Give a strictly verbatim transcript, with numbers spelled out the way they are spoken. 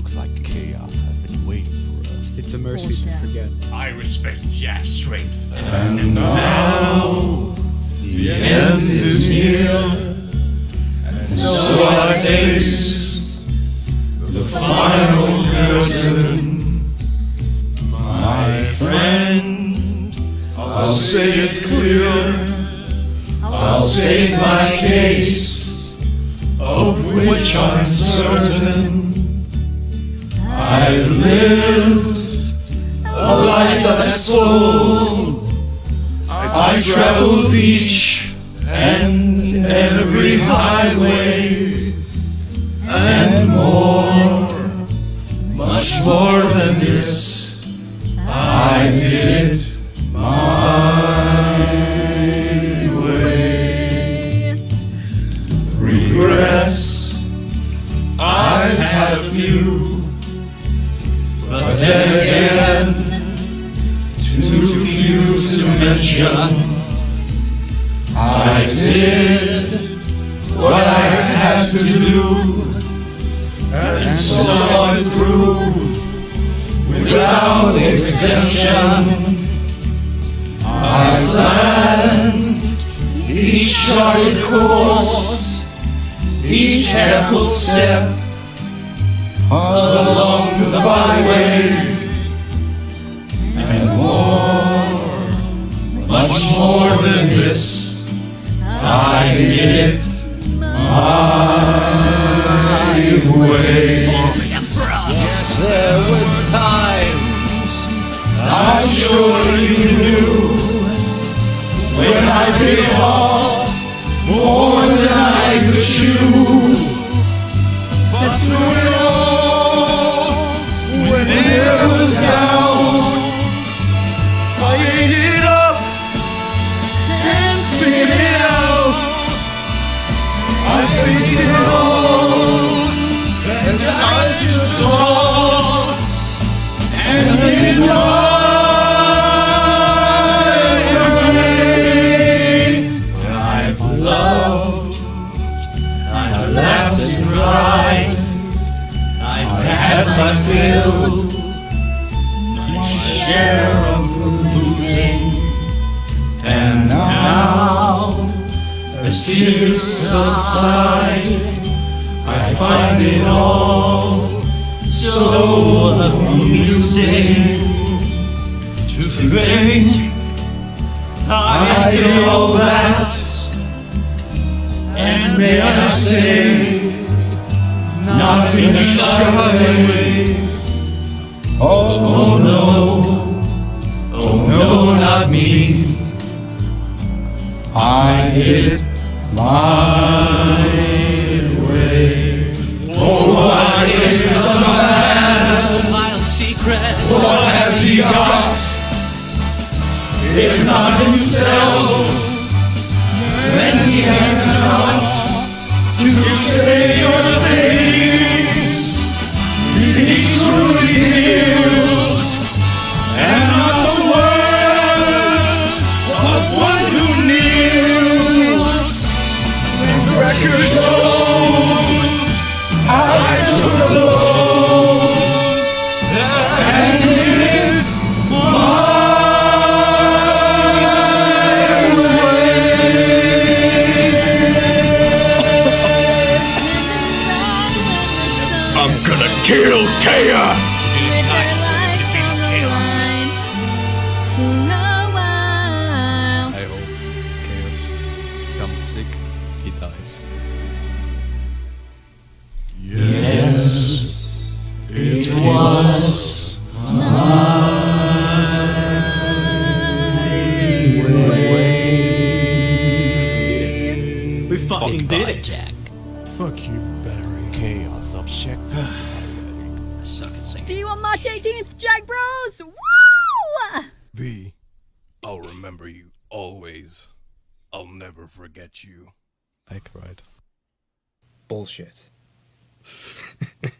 Looks like chaos has been waiting for us. It's a mercy to forget. I respect Jack's strength. And now the end is near, and so I face the final curtain. My friend, I'll say it clear, I'll state my case, of which I'm certain. I've lived a life that's full. I traveled each and every highway, and more, much more than this, I did it my way. Regrets, I've had a few, but then again, too few to mention. I did what I had to do, and saw it through without exemption. I planned each charted course, each careful step along the byway, and more, much more than this, I did it my way. Yes, there were times, I'm sure you knew, when I bit off more than I could chew. But through it all, when it was down, I ate it up and spit it out. I faced it all, and I stood tall, and did my way. I've loved, I've laughed and cried, I've had my fill, my share of losing, and now, as tears subside, I find it all so amusing to think I did all that, and may I say, not in a shy way. Oh no, oh no, not me. I did it my way. For what is a man? Wild secret. What has he got? If not himself, then he has not to say your things he truly feels, and not the words of one who kneels. And the record shows I took the blows and did it my I'm gonna kill chaos! I hope Chaos becomes sick, he dies. Yes, it was my way. We fucking did it, Jack. Fuck you, Barry. Chaos objective I suck at singing. See you on March eighteenth, Jackbros! Woo! V, I'll remember you always. I'll never forget you. I cried. Bullshit.